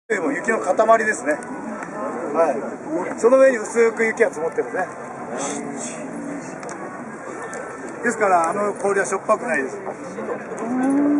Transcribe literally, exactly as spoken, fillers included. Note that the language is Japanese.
も雪の塊ですね。はい。その上に薄く雪が積もってるんですね。ですからあの氷はしょっぱくないです。